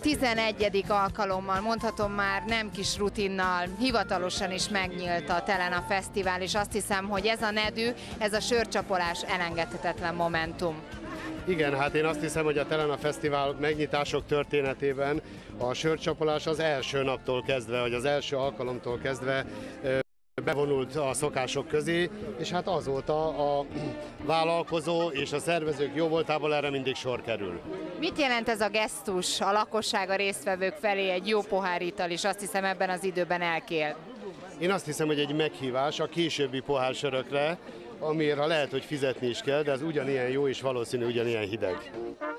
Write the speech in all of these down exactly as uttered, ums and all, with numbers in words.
tizenegyedik alkalommal, mondhatom már nem kis rutinnal, hivatalosan is megnyílt a Telena Fesztivál, és azt hiszem, hogy ez a nedű, ez a sörcsapolás elengedhetetlen momentum. Igen, hát én azt hiszem, hogy a Telena Fesztivál megnyitások történetében a sörcsapolás az első naptól kezdve, vagy az első alkalomtól kezdve bevonult a szokások közé, és hát azóta a vállalkozó és a szervezők jóvoltából erre mindig sor kerül. Mit jelent ez a gesztus a lakosság, a résztvevők felé, egy jó pohár ital, és azt hiszem ebben az időben elkél? Én azt hiszem, hogy egy meghívás a későbbi pohársörökre, amiért ha lehet, hogy fizetni is kell, de ez ugyanilyen jó és valószínű ugyanilyen hideg.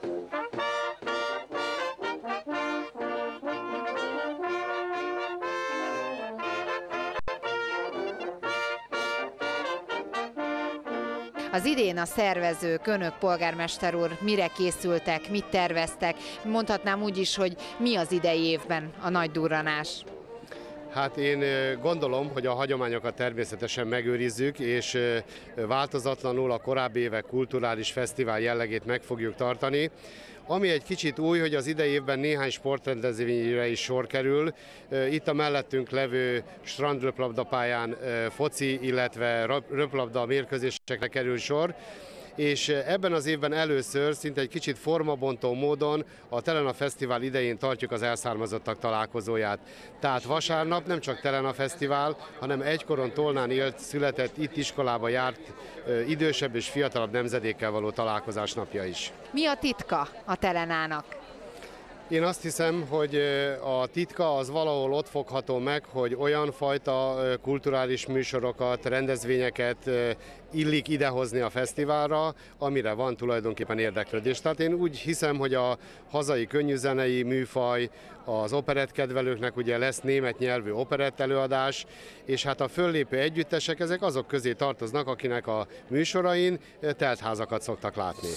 Az idén a szervezők, önök, polgármester úr, mire készültek, mit terveztek? Mondhatnám úgy is, hogy mi az idei évben a nagy durranás? Hát én gondolom, hogy a hagyományokat természetesen megőrizzük, és változatlanul a korábbi évek kulturális fesztivál jellegét meg fogjuk tartani. Ami egy kicsit új, hogy az idei évben néhány sportrendezvényre is sor kerül. Itt a mellettünk levő strandröplabdapályán foci, illetve röplabda mérkőzésekre kerül sor. És ebben az évben először szinte egy kicsit formabontó módon a Telena Fesztivál idején tartjuk az elszármazottak találkozóját. Tehát vasárnap nem csak Telena Fesztivál, hanem egykoron Tolnán élt, született, itt iskolába járt idősebb és fiatalabb nemzedékkel való találkozás napja is. Mi a titka a Telenának? Én azt hiszem, hogy a titka az valahol ott fogható meg, hogy olyan fajta kulturális műsorokat, rendezvényeket illik idehozni a fesztiválra, amire van tulajdonképpen érdeklődés. Tehát én úgy hiszem, hogy a hazai könnyűzenei műfaj, az operettkedvelőknek ugye lesz német nyelvű operett előadás, és hát a föllépő együttesek, ezek azok közé tartoznak, akinek a műsorain teltházakat szoktak látni.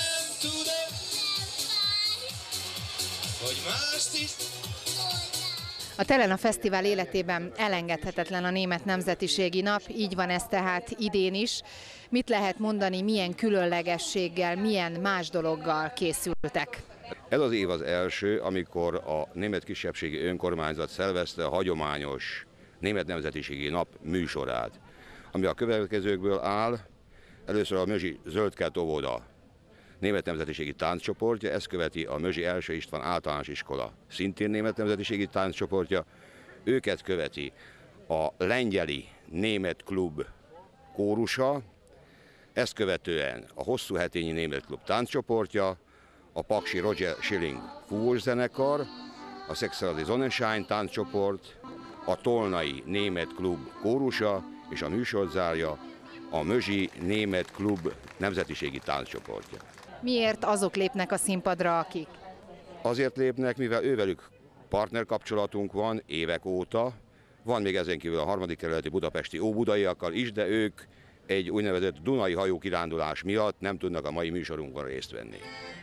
A Telena Fesztivál életében elengedhetetlen a német nemzetiségi nap, így van ez tehát idén is. Mit lehet mondani, milyen különlegességgel, milyen más dologgal készültek? Ez az év az első, amikor a német kisebbségi önkormányzat szervezte a hagyományos német nemzetiségi nap műsorát, ami a következőkből áll. Először a Mözsi Zöldkert óvoda német nemzetiségi tánccsoportja, ezt követi a Mözsi Első István általános iskola, szintén német nemzetiségi tánccsoportja, őket követi a lengyeli német klub kórusa, ezt követően a Hosszú Hetényi német klub tánccsoportja, a Paksi Roger Schilling fúvós zenekar, a Sechsradi Sonnenschein tánccsoport, a Tolnai német klub kórusa és a műsort zárja a Mözsi német klub nemzetiségi tánccsoportja. Miért azok lépnek a színpadra, akik? Azért lépnek, mivel ővelük partnerkapcsolatunk van évek óta. Van még ezen kívül a harmadik kerületi budapesti óbudaiakkal is, de ők egy úgynevezett Dunai hajókirándulás miatt nem tudnak a mai műsorunkban részt venni.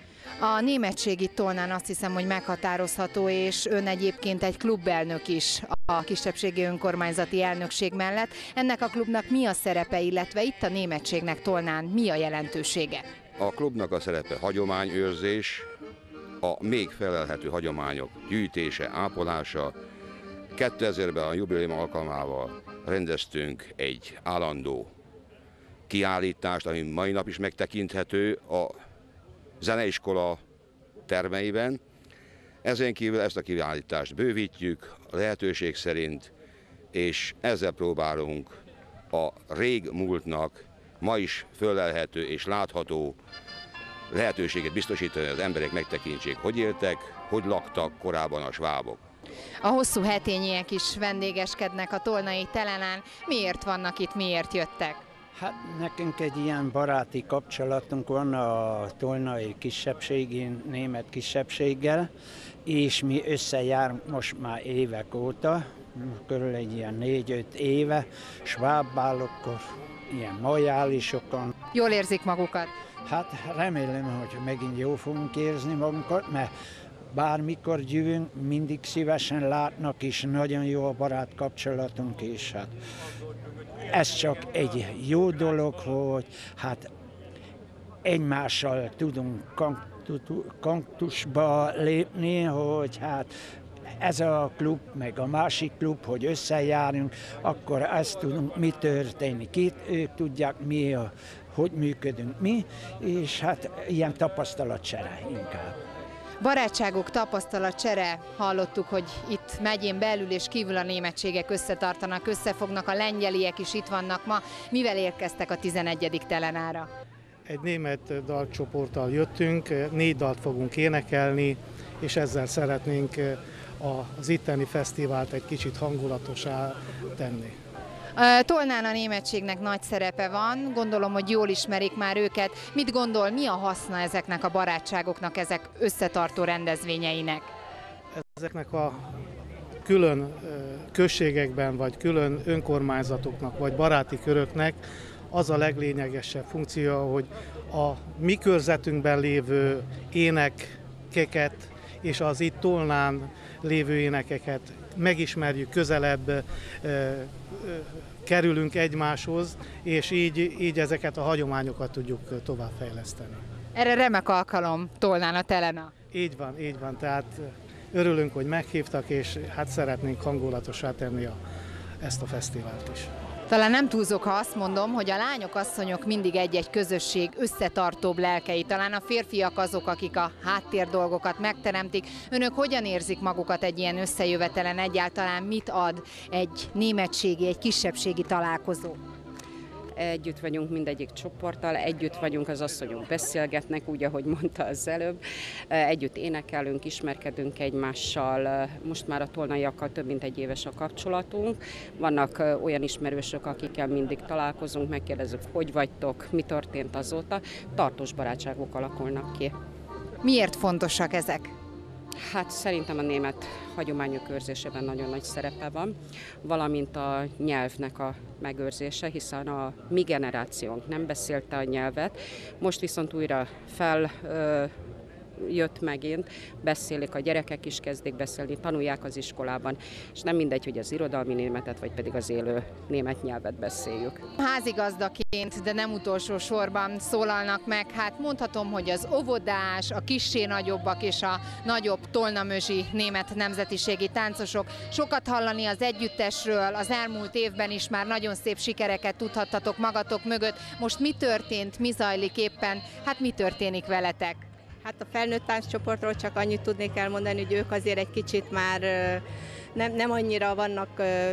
A némettség itt Tolnán azt hiszem, hogy meghatározható, és ön egyébként egy klubelnök is a kisebbségi önkormányzati elnökség mellett. Ennek a klubnak mi a szerepe, illetve itt a németségnek Tolnán mi a jelentősége? A klubnak a szerepe hagyományőrzés, a még felelhető hagyományok gyűjtése, ápolása. kétezerben a jubileum alkalmával rendeztünk egy állandó kiállítást, ami mai nap is megtekinthető a zeneiskola termeiben. Ezen kívül ezt a kiállítást bővítjük a lehetőség szerint, és ezzel próbálunk a régmúltnak ma is fölelhető és látható lehetőséget biztosítani, hogy az emberek megtekintsék, hogy éltek, hogy laktak korábban a svábok. A hosszú hetényiek is vendégeskednek a tolnai Telenán. Miért vannak itt, miért jöttek? Hát nekünk egy ilyen baráti kapcsolatunk van a tolnai kisebbségi, német kisebbséggel, és mi összejárunk most már évek óta, körül egy ilyen négy-öt éve, svábbálokkor, ilyen majálisokon. Jól érzik magukat? Hát remélem, hogy megint jól fogunk érzni magunkat, mert bármikor gyűvünk, mindig szívesen látnak, és nagyon jó a barát kapcsolatunk, és hát ez csak egy jó dolog, hogy hát egymással tudunk kontaktusba lépni, hogy hát ez a klub, meg a másik klub, hogy összejárunk, akkor ezt tudunk, mi történik itt, ők tudják, mi a, hogy működünk mi, és hát ilyen tapasztalatcsere inkább. Barátságok, tapasztalatcsere, hallottuk, hogy itt megyén belül és kívül a németségek összetartanak, összefognak, a lengyeliek is itt vannak ma. Mivel érkeztek a tizenegyedik Telenára? Egy német dalcsoporttal jöttünk, négy dalt fogunk énekelni, és ezzel szeretnénk az itteni fesztivált egy kicsit hangulatosá tenni. Tolnán a németségnek nagy szerepe van, gondolom, hogy jól ismerik már őket. Mit gondol, mi a haszna ezeknek a barátságoknak, ezek összetartó rendezvényeinek? Ezeknek a külön községekben, vagy külön önkormányzatoknak, vagy baráti köröknek az a leglényegesebb funkció, hogy a mi körzetünkben lévő énekeket és az itt Tolnán lévő énekeket megismerjük, közelebb kerülünk egymáshoz, és így, így ezeket a hagyományokat tudjuk továbbfejleszteni. Erre remek alkalom Tolnán a Telena. Így van, így van, tehát örülünk, hogy meghívtak, és hát szeretnénk hangulatosá tenni a, ezt a fesztivált is. Talán nem túlzok, ha azt mondom, hogy a lányok, asszonyok mindig egy-egy közösség összetartóbb lelkei. Talán a férfiak azok, akik a háttérdolgokat megteremtik. Önök hogyan érzik magukat egy ilyen összejövetelen, egyáltalán mit ad egy németségi, egy kisebbségi találkozó? Együtt vagyunk mindegyik csoporttal, együtt vagyunk, az asszonyok beszélgetnek, úgy, ahogy mondta az előbb. Együtt énekelünk, ismerkedünk egymással. Most már a tolnaiakkal több mint egy éves a kapcsolatunk. Vannak olyan ismerősök, akikkel mindig találkozunk, megkérdezzük, hogy vagytok, mi történt azóta. Tartós barátságok alakulnak ki. Miért fontosak ezek? Hát szerintem a német hagyományok őrzésében nagyon nagy szerepe van, valamint a nyelvnek a megőrzése, hiszen a mi generációnk nem beszélte a nyelvet, most viszont újra fel ö, jött megint, beszélik, a gyerekek is kezdik beszélni, tanulják az iskolában, és nem mindegy, hogy az irodalmi németet, vagy pedig az élő német nyelvet beszéljük. Házigazdaként, de nem utolsó sorban szólalnak meg, hát mondhatom, hogy az óvodás, a kissé nagyobbak és a nagyobb tolnamözsi német nemzetiségi táncosok. Sokat hallani az együttesről, az elmúlt évben is már nagyon szép sikereket tudhattatok magatok mögött. Most mi történt, mi zajlik éppen, hát mi történik veletek? Hát a felnőtt tánccsoportról csak annyit tudnék elmondani, hogy ők azért egy kicsit már nem, nem annyira vannak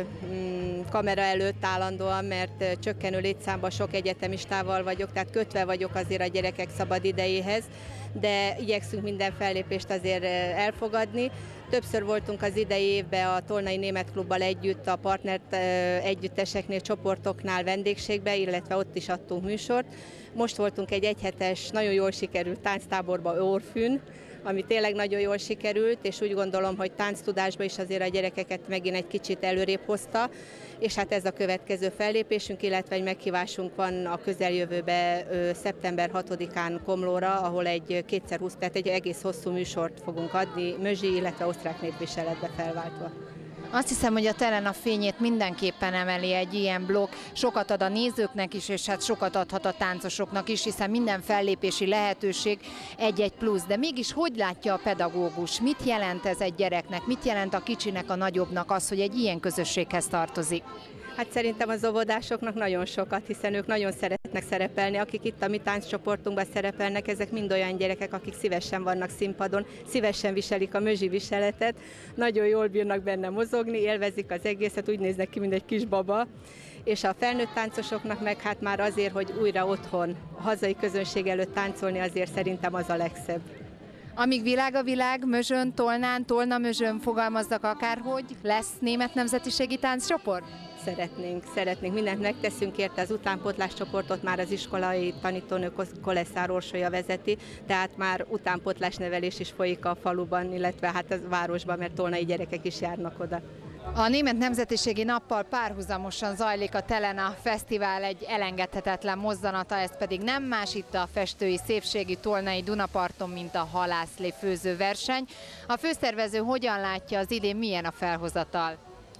kamera előtt állandóan, mert csökkenő létszámban sok egyetemistával vagyok, tehát kötve vagyok azért a gyerekek szabad idejéhez, de igyekszünk minden fellépést azért elfogadni. Többször voltunk az idei évben a Tolnai Német Klubbal együtt, a partnert együtteseknél, csoportoknál vendégségbe, illetve ott is adtunk műsort. Most voltunk egy egyhetes, nagyon jól sikerült tánctáborba Orfűn, ami tényleg nagyon jól sikerült, és úgy gondolom, hogy tánctudásba is azért a gyerekeket megint egy kicsit előrébb hozta, és hát ez a következő fellépésünk, illetve egy meghívásunk van a közeljövőben szeptember hatodikán Komlóra, ahol egy kétszer húsz, tehát egy egész hosszú műsort fogunk adni, mözsi, illetve osztrák népviseletbe felváltva. Azt hiszem, hogy a Telena fényét mindenképpen emeli egy ilyen blokk, sokat ad a nézőknek is, és hát sokat adhat a táncosoknak is, hiszen minden fellépési lehetőség egy-egy plusz. De mégis hogy látja a pedagógus? Mit jelent ez egy gyereknek? Mit jelent a kicsinek, a nagyobbnak az, hogy egy ilyen közösséghez tartozik? Hát szerintem az óvodásoknak nagyon sokat, hiszen ők nagyon szeretnek szerepelni. Akik itt a mi tánccsoportunkban szerepelnek, ezek mind olyan gyerekek, akik szívesen vannak színpadon, szívesen viselik a mözsi viseletet, nagyon jól bírnak benne mozogni, élvezik az egészet, úgy néznek ki, mint egy kis baba. És a felnőtt táncosoknak meg hát már azért, hogy újra otthon, a hazai közönség előtt táncolni, azért szerintem az a legszebb. Amíg világ a világ, Mözsön, Tolnán, Tolna Mözsön fogalmaznak akárhogy, lesz német nemzetiségi tánccsoport? Szeretnénk, szeretnénk, mindent megteszünk érte, az utánpótlás csoportot már az iskolai tanítónő Koleszár Orsolya vezeti, tehát már utánpótlás nevelés is folyik a faluban, illetve hát a városban, mert tolnai gyerekek is járnak oda. A Német Nemzetiségi Nappal párhuzamosan zajlik a Telena Fesztivál egy elengedhetetlen mozzanata, ez pedig nem más itt a festői szépségi tolnai Dunaparton, mint a halászlé főző verseny. A főszervező hogyan látja az idén, milyen a felhozatal?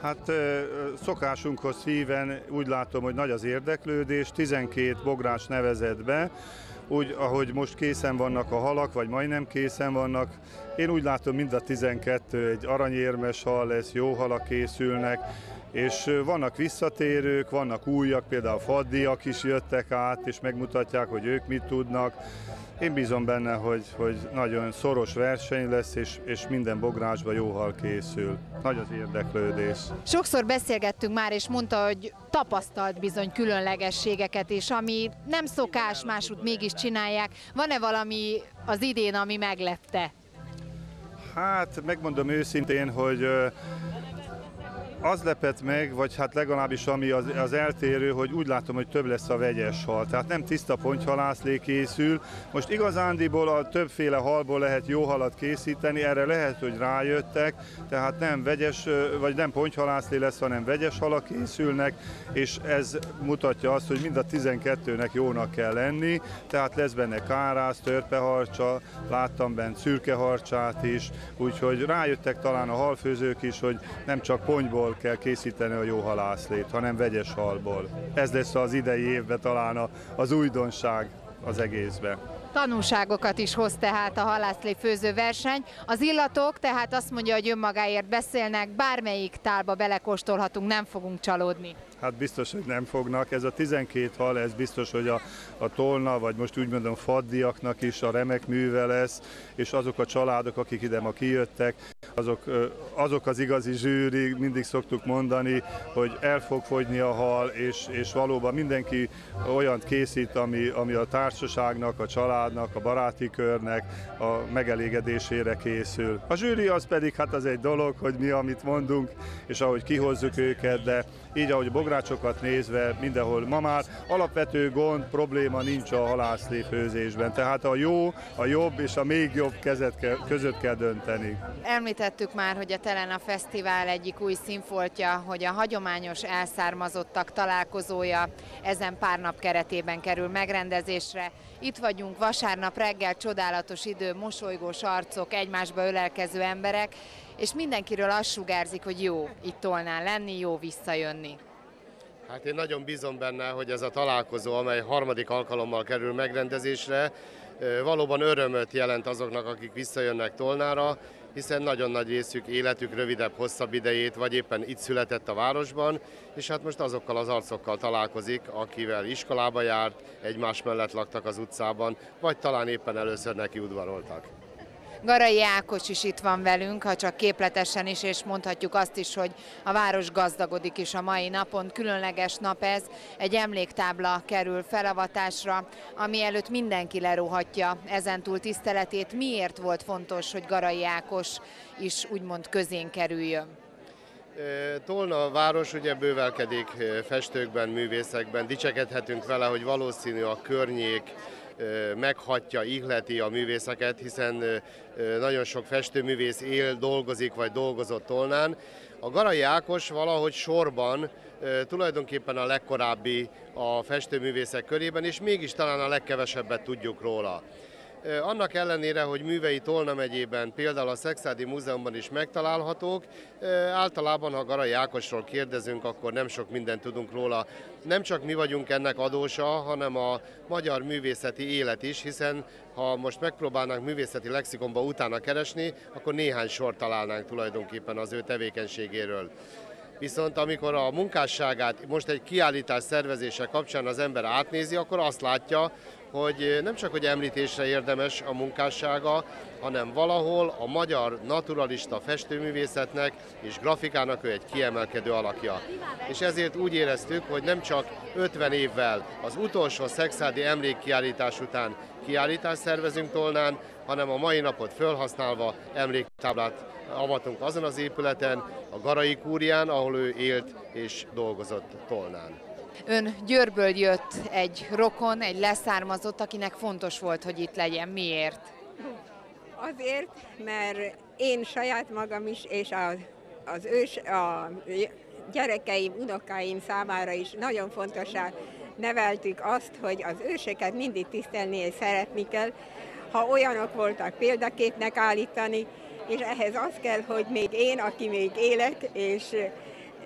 Hát szokásunkhoz híven úgy látom, hogy nagy az érdeklődés, tizenkét bogrács nevezett be, úgy, ahogy most készen vannak a halak, vagy majdnem készen vannak. Én úgy látom, mind a tizenkettő egy aranyérmes hal lesz, jó halak készülnek, és vannak visszatérők, vannak újak, például faddiak is jöttek át, és megmutatják, hogy ők mit tudnak. Én bízom benne, hogy, hogy nagyon szoros verseny lesz, és, és minden bográcsban jó hal készül. Nagy az érdeklődés. Sokszor beszélgettünk már, és mondta, hogy tapasztalt bizony különlegességeket, és ami nem szokás, másút mégis csinálják. Van-e valami az idén, ami meglepte? Hát megmondom őszintén, hogy az lepett meg, vagy hát legalábbis ami az, az eltérő, hogy úgy látom, hogy több lesz a vegyes hal. Tehát nem tiszta pontyhalászlé készül. Most igazándiból a többféle halból lehet jó halat készíteni, erre lehet, hogy rájöttek, tehát nem vegyes, vagy nem pontyhalászlé lesz, hanem vegyes halak készülnek, és ez mutatja azt, hogy mind a tizenkettőnek jónak kell lenni, tehát lesz benne kárász, törpeharcsa, láttam benne szürkeharcsát is, úgyhogy rájöttek talán a halfőzők is, hogy nem csak pontyból kell készíteni a jó halászlét, hanem vegyes halból. Ez lesz az idei évben talán az újdonság az egészben. Tanulságokat is hoz tehát a halászlé főző verseny. Az illatok tehát azt mondja, hogy önmagáért beszélnek, bármelyik tálba belekóstolhatunk, nem fogunk csalódni. Hát biztos, hogy nem fognak. Ez a tizenkét hal, ez biztos, hogy a, a tolna, vagy most úgy mondom faddiaknak is a remek műve lesz, és azok a családok, akik ide ma kijöttek, azok, azok az igazi zsűri, mindig szoktuk mondani, hogy el fog fogyni a hal, és, és valóban mindenki olyant készít, ami, ami a társaságnak, a családnak, a baráti körnek a megelégedésére készül. A zsűri az pedig, hát az egy dolog, hogy mi, amit mondunk, és ahogy kihozzuk őket, de így, ahogy a bográcsokat nézve, mindenhol ma már alapvető gond, probléma nincs a halászlé főzésben. Tehát a jó, a jobb és a még jobb kezet kell, között kell dönteni. Említettük már, hogy a Telena Fesztivál egyik új színfoltja, hogy a hagyományos elszármazottak találkozója ezen pár nap keretében kerül megrendezésre. Itt vagyunk vasárnap reggel, csodálatos idő, mosolygós arcok, egymásba ölelkező emberek, és mindenkiről azt sugárzik, hogy jó itt Tolnán lenni, jó visszajönni. Hát én nagyon bízom benne, hogy ez a találkozó, amely harmadik alkalommal kerül megrendezésre, valóban örömöt jelent azoknak, akik visszajönnek Tolnára, hiszen nagyon nagy részük életük rövidebb, hosszabb idejét, vagy éppen itt született a városban, és hát most azokkal az arcokkal találkozik, akivel iskolába járt, egymás mellett laktak az utcában, vagy talán éppen először neki udvaroltak. Garai Ákos is itt van velünk, ha csak képletesen is, és mondhatjuk azt is, hogy a város gazdagodik is a mai napon. Különleges nap ez, egy emléktábla kerül felavatásra, ami előtt mindenki leróhatja ezentúl tiszteletét. Miért volt fontos, hogy Garai Ákos is úgymond közén kerüljön? Tolna város ugye bővelkedik festőkben, művészekben, dicsekedhetünk vele, hogy valószínű a környék meghatja, ihleti a művészeket, hiszen nagyon sok festőművész él, dolgozik vagy dolgozott Tolnán. A Garai Ákos valahogy sorban tulajdonképpen a legkorábbi a festőművészek körében, és mégis talán a legkevesebbet tudjuk róla. Annak ellenére, hogy művei Tolna megyében, például a Szekszárdi Múzeumban is megtalálhatók, általában, ha Garai Ákosról kérdezünk, akkor nem sok mindent tudunk róla. Nem csak mi vagyunk ennek adósa, hanem a magyar művészeti élet is, hiszen ha most megpróbálnánk művészeti lexikonba utána keresni, akkor néhány sort találnánk tulajdonképpen az ő tevékenységéről. Viszont amikor a munkásságát most egy kiállítás szervezése kapcsán az ember átnézi, akkor azt látja, hogy nem csak hogy említésre érdemes a munkássága, hanem valahol a magyar naturalista festőművészetnek és grafikának ő egy kiemelkedő alakja. És ezért úgy éreztük, hogy nem csak ötven évvel az utolsó szekszárdi emlékkiállítás után kiállítást szervezünk Tolnán, hanem a mai napot felhasználva emléktáblát avatunk azon az épületen, a Garai Kúrián, ahol ő élt és dolgozott Tolnán. Ön Győrből jött, egy rokon, egy leszármazott, akinek fontos volt, hogy itt legyen. Miért? Azért, mert én saját magam is, és az, az ős, a gyerekeim, unokáim számára is nagyon fontosá neveltük azt, hogy az őseket mindig tisztelni és szeretni kell. Ha olyanok voltak, példaképnek állítani, és ehhez az kell, hogy még én, aki még élek, és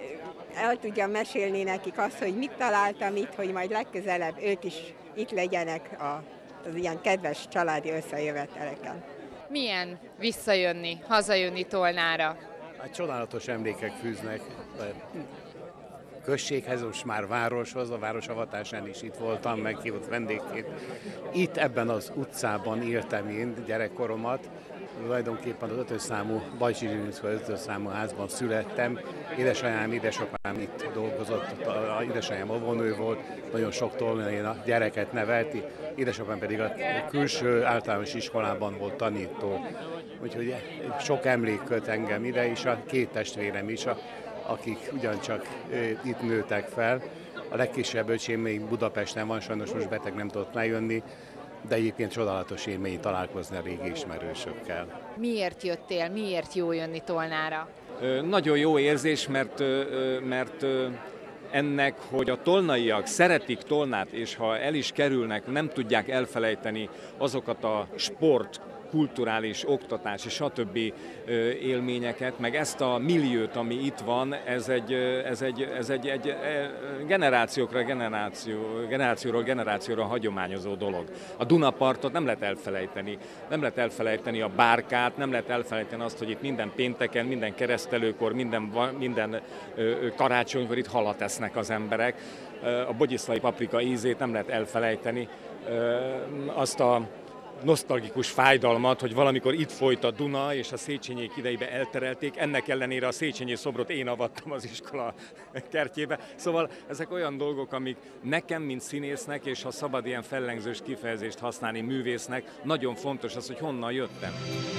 el tudjam mesélni nekik azt, hogy mit találtam itt, hogy majd legközelebb ők is itt legyenek a, az ilyen kedves családi összejöveteleken. Milyen visszajönni, hazajönni Tolnára? Hát csodálatos emlékek fűznek községhez, most már városhoz, a városavatásán is itt voltam, meghívott vendégként. Itt ebben az utcában éltem én gyerekkoromat, tulajdonképpen az ötös számú Bajcsi Zsilinszka ötös számú házban születtem. Édesanyám, édesapám itt dolgozott, a édesanyám óvónő volt, nagyon sok tolnai a gyereket nevelti, édesapám pedig a külső általános iskolában volt tanító. Úgyhogy sok emlék köt engem ide, és a két testvérem is, akik ugyancsak itt nőttek fel. A legkisebb öcsém még Budapesten van, sajnos most beteg, nem tudott lejönni, de egyébként csodálatos élmény találkozni a régi ismerősökkel. Miért jöttél, miért jó jönni Tolnára? Nagyon jó érzés, mert, mert ennek, hogy a tolnaiak szeretik Tolnát, és ha el is kerülnek, nem tudják elfelejteni azokat a sport, kulturális, oktatási, stb. Élményeket, meg ezt a milliót, ami itt van, ez egy, ez egy, ez egy, egy generációkra, generáció, generációról generációra hagyományozó dolog. A Dunapartot nem lehet elfelejteni. Nem lehet elfelejteni a bárkát, nem lehet elfelejteni azt, hogy itt minden pénteken, minden keresztelőkor, minden, minden karácsonykor itt halat esznek az emberek. A bogyiszlai paprika ízét nem lehet elfelejteni. Azt a nosztalgikus fájdalmat, hogy valamikor itt folyt a Duna, és a Széchenyiek idejében elterelték, ennek ellenére a Széchenyi szobrot én avattam az iskola kertjébe. Szóval ezek olyan dolgok, amik nekem, mint színésznek, és ha szabad ilyen fellengzős kifejezést használni, művésznek, nagyon fontos az, hogy honnan jöttem.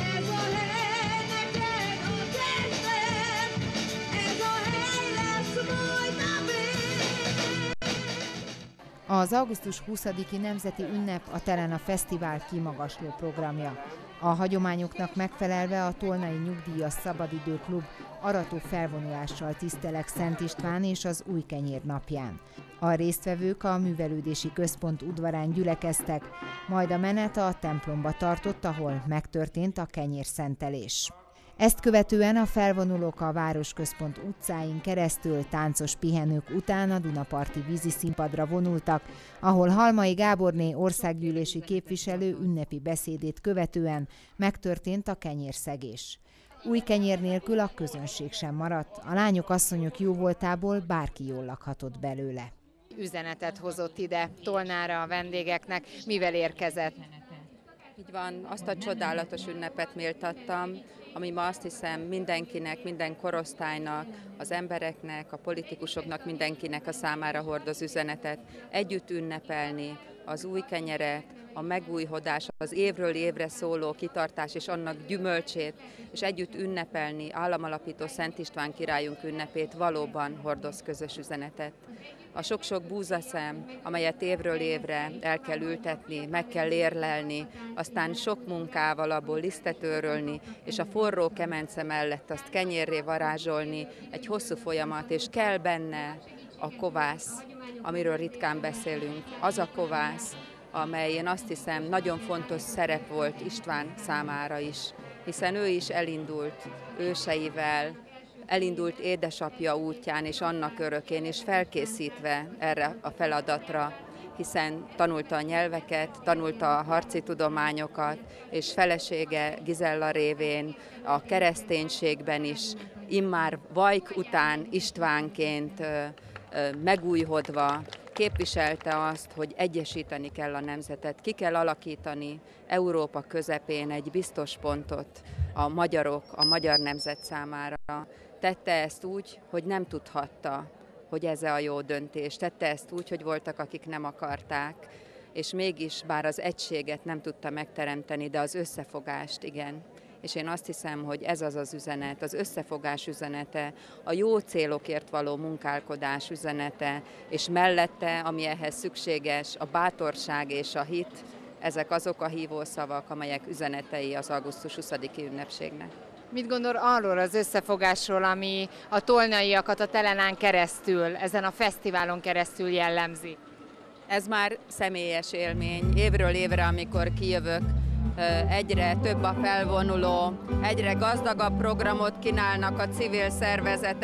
Az augusztus huszadiki nemzeti ünnep a Telena Fesztivál kimagasló programja. A hagyományoknak megfelelve a Tolnai Nyugdíjas Szabadidőklub arató felvonulással tisztelek Szent István és az Újkenyér napján. A résztvevők a művelődési központ udvarán gyülekeztek, majd a menet a templomba tartott, ahol megtörtént a kenyérszentelés. Ezt követően a felvonulók a városközpont utcáin keresztül táncos pihenők után a Dunaparti víziszínpadra vonultak, ahol Halmai Gáborné országgyűlési képviselő ünnepi beszédét követően megtörtént a kenyérszegés. Új kenyér nélkül a közönség sem maradt, a lányok asszonyok jóvoltából bárki jól lakhatott belőle. Üzenetet hozott ide Tolnára a vendégeknek, mivel érkezett? Így van, azt a csodálatos ünnepet méltattam, ami ma azt hiszem mindenkinek, minden korosztálynak, az embereknek, a politikusoknak, mindenkinek a számára hordoz üzenetet. Együtt ünnepelni az új kenyeret, a megújhodás, az évről évre szóló kitartás és annak gyümölcsét, és együtt ünnepelni államalapító Szent István királyunk ünnepét valóban hordoz közös üzenetet. A sok-sok búzaszem, amelyet évről évre el kell ültetni, meg kell érlelni, aztán sok munkával abból lisztet őrölni, és a forró kemence mellett azt kenyérré varázsolni, egy hosszú folyamat, és kell benne a kovász, amiről ritkán beszélünk. Az a kovász, amely én azt hiszem nagyon fontos szerep volt István számára is, hiszen ő is elindult őseivel, elindult édesapja útján és annak örökén, és felkészítve erre a feladatra, hiszen tanulta a nyelveket, tanulta a harci tudományokat, és felesége Gizella révén a kereszténységben is, immár Vajk után Istvánként megújhodva képviselte azt, hogy egyesíteni kell a nemzetet, ki kell alakítani Európa közepén egy biztos pontot a magyarok, a magyar nemzet számára. Tette ezt úgy, hogy nem tudhatta, hogy ez a jó döntés. Tette ezt úgy, hogy voltak, akik nem akarták, és mégis bár az egységet nem tudta megteremteni, de az összefogást igen. És én azt hiszem, hogy ez az az üzenet, az összefogás üzenete, a jó célokért való munkálkodás üzenete, és mellette, ami ehhez szükséges, a bátorság és a hit, ezek azok a hívószavak, amelyek üzenetei az augusztus huszadiki ünnepségnek. Mit gondol arról az összefogásról, ami a tolnaiakat a Telenán keresztül, ezen a fesztiválon keresztül jellemzi? Ez már személyes élmény. Évről évre, amikor kijövök, egyre több a felvonuló, egyre gazdagabb programot kínálnak a civil szervezetek.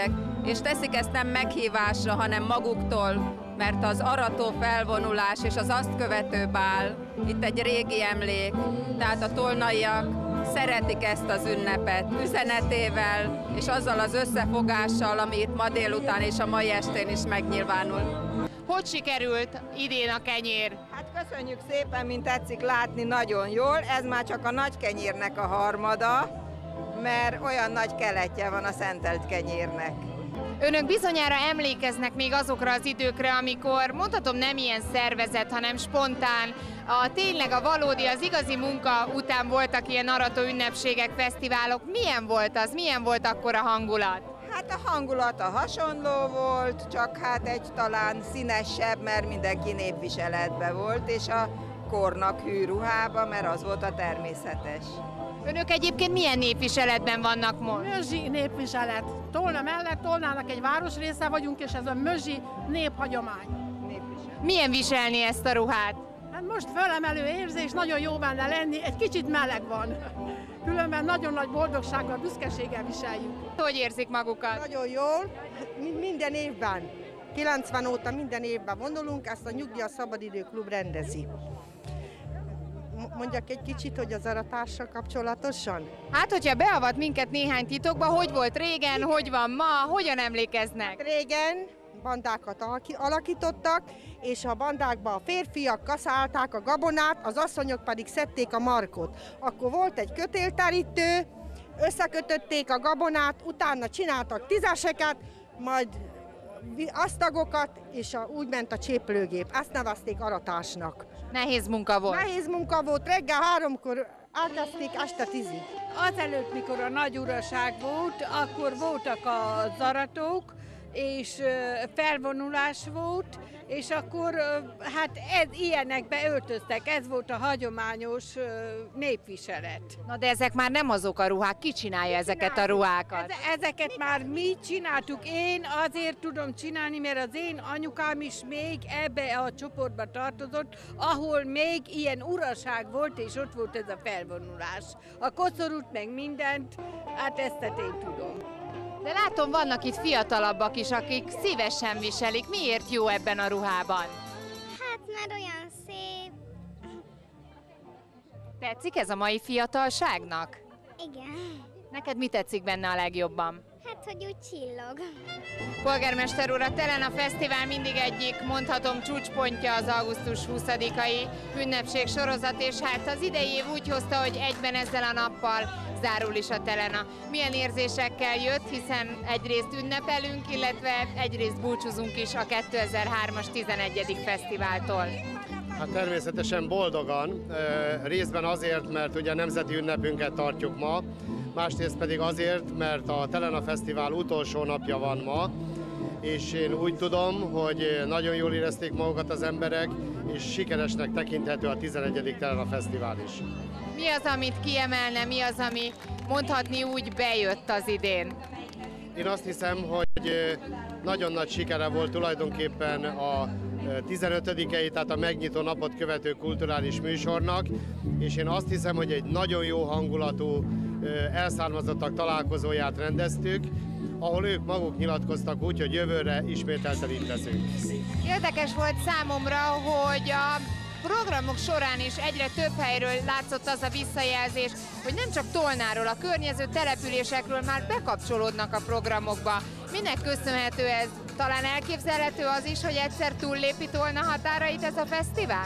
és teszik ezt nem meghívásra, hanem maguktól, mert az arató felvonulás és az azt követő bál itt egy régi emlék, tehát a tolnaiak szeretik ezt az ünnepet üzenetével és azzal az összefogással, ami itt ma délután és a mai estén is megnyilvánul. Hogy sikerült idén a kenyér? Hát köszönjük szépen, mint tetszik látni, nagyon jól. Ez már csak a nagy kenyérnek a harmada, mert olyan nagy keletje van a szentelt kenyérnek. Önök bizonyára emlékeznek még azokra az időkre, amikor mondhatom nem ilyen szervezet, hanem spontán, a tényleg a valódi, az igazi munka után voltak ilyen arató ünnepségek, fesztiválok. Milyen volt az? Milyen volt akkor a hangulat? Hát a hangulata hasonló volt, csak hát egy talán színesebb, mert mindenki népviseletben volt, és a kornak hű ruhába, mert az volt a természetes. Önök egyébként milyen népviseletben vannak most? Mözsi népviselet. Tolna mellett, Tolnának egy városrésze vagyunk, és ez a mözsi néphagyomány. Népviselet. Milyen viselni ezt a ruhát? Hát most fölemelő érzés, nagyon jó benne lenni, egy kicsit meleg van. Különben nagyon nagy boldogsággal, büszkeséggel viseljük. Hogy érzik magukat? Nagyon jól, minden évben. kilencven óta minden évben vonulunk, ezt a Nyugdíjas Szabadidő Klub rendezi. Mondjak egy kicsit, hogy az aratással kapcsolatosan? Hát, hogyha beavat minket néhány titokba, hogy volt régen, hogy van ma, hogyan emlékeznek? Régen bandákat alakítottak, és a bandákban a férfiak kaszálták a gabonát, az asszonyok pedig szedték a markot. Akkor volt egy kötélterítő, összekötötték a gabonát, utána csináltak tízeseket, majd asztagokat, és a, úgy ment a cséplőgép. Ezt nevezték aratásnak. Nehéz munka volt? Nehéz munka volt. Reggel háromkor elkezdték, este tízig. Azelőtt, mikor a nagy uraság volt, akkor voltak az aratók, és felvonulás volt, és akkor hát ez, ilyenekbe öltöztek, ez volt a hagyományos népviselet. Na de ezek már nem azok a ruhák, ki csinálja ezeket a ruhákat? Ez, ezeket már mi csináltuk, én azért tudom csinálni, mert az én anyukám is még ebbe a csoportba tartozott, ahol még ilyen uraság volt, és ott volt ez a felvonulás. A koszorút meg mindent, hát ezt én tudom. De látom, vannak itt fiatalabbak is, akik szívesen viselik. Miért jó ebben a ruhában? Hát, mert olyan szép. Tetszik ez a mai fiatalságnak? Igen. Neked mi tetszik benne a legjobban? Hát, hogy úgy csillog. Polgármester úr, a Telena Fesztivál mindig egyik, mondhatom, csúcspontja az augusztus huszadikai ünnepség sorozat, és hát az idei év úgy hozta, hogy egyben ezzel a nappal zárul is a Telena. Milyen érzésekkel jött, hiszen egyrészt ünnepelünk, illetve egyrészt búcsúzunk is a kétezer-hármas tizenegyedik fesztiváltól. Hát természetesen boldogan, részben azért, mert ugye nemzeti ünnepünket tartjuk ma, másrészt pedig azért, mert a Telena Fesztivál utolsó napja van ma, és én úgy tudom, hogy nagyon jól érezték magukat az emberek, és sikeresnek tekinthető a tizenegyedik Telena Fesztivál is. Mi az, amit kiemelne, mi az, ami mondhatni úgy bejött az idén? Én azt hiszem, hogy nagyon nagy sikere volt tulajdonképpen a tizenötödikei, tehát a megnyitó napot követő kulturális műsornak, és én azt hiszem, hogy egy nagyon jó hangulatú elszármazottak találkozóját rendeztük, ahol ők maguk nyilatkoztak úgy, hogy jövőre ismételten itt leszünk. Érdekes volt számomra, hogy a programok során is egyre több helyről látszott az a visszajelzés, hogy nem csak Tolnáról, a környező településekről már bekapcsolódnak a programokba. Minek köszönhető ez? Talán elképzelhető az is, hogy egyszer túllépi Tolna határait ez a fesztivál?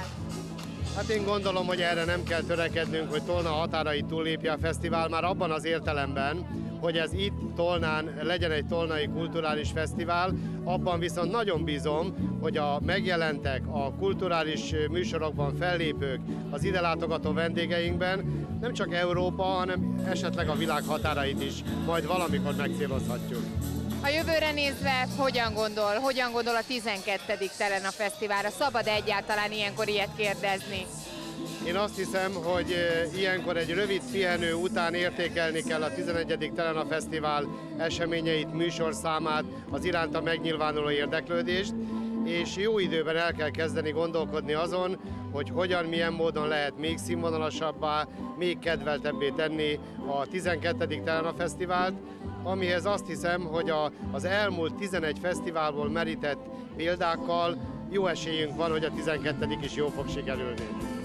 Hát én gondolom, hogy erre nem kell törekednünk, hogy Tolna határait túllépje a fesztivál, már abban az értelemben, hogy ez itt Tolnán legyen egy tolnai kulturális fesztivál, abban viszont nagyon bízom, hogy a megjelentek, a kulturális műsorokban fellépők, az ide látogató vendégeinkben nem csak Európa, hanem esetleg a világ határait is majd valamikor megcélozhatjuk. A jövőre nézve hogyan gondol, hogyan gondol a tizenkettedik Telena Fesztiválra? Szabad egyáltalán ilyenkor ilyet kérdezni? Én azt hiszem, hogy ilyenkor egy rövid pihenő után értékelni kell a tizenegyedik Telena Fesztivál eseményeit, műsorszámát, az iránta megnyilvánuló érdeklődést, és jó időben el kell kezdeni gondolkodni azon, hogy hogyan, milyen módon lehet még színvonalasabbá, még kedveltebbé tenni a tizenkettedik Telena Fesztivált, amihez azt hiszem, hogy a, az elmúlt tizenegy fesztiválból merített példákkal jó esélyünk van, hogy a tizenkettedik is jó fog sikerülni.